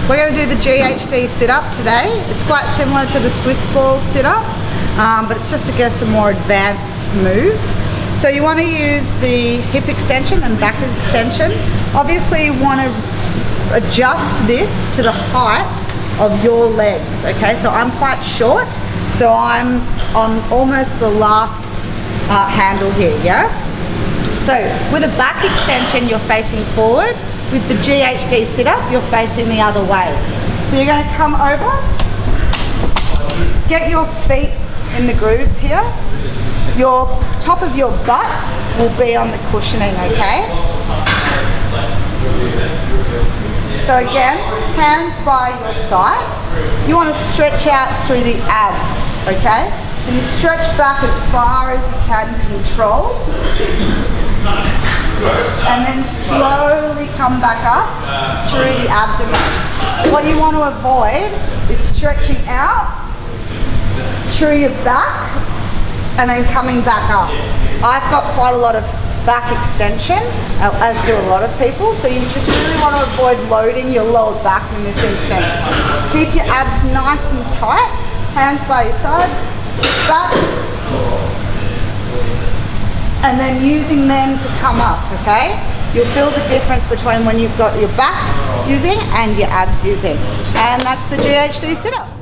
We're going to do the GHD sit-up today. It's quite similar to the Swiss ball sit-up, but it's just, I guess, a more advanced move. So you want to use the hip extension and back extension. Obviously you want to adjust this to the height of your legs, okay? So I'm quite short, so I'm on almost the last handle here, yeah? So with a back extension, you're facing forward. With the GHD sit-up, you're facing the other way. So you're going to come over, get your feet in the grooves here. Your top of your butt will be on the cushioning, okay? So again, hands by your side. You want to stretch out through the abs, okay? So you stretch back as far as you can control. And then slowly come back up through the abdomen. What you want to avoid is stretching out through your back and then coming back up. I've got quite a lot of back extension, as do a lot of people, so you just really want to avoid loading your lower back in this instance. Keep your abs nice and tight, hands by your side, tip back, and then using them to come up, okay? You'll feel the difference between when you've got your back using and your abs using. And that's the GHD sit-up.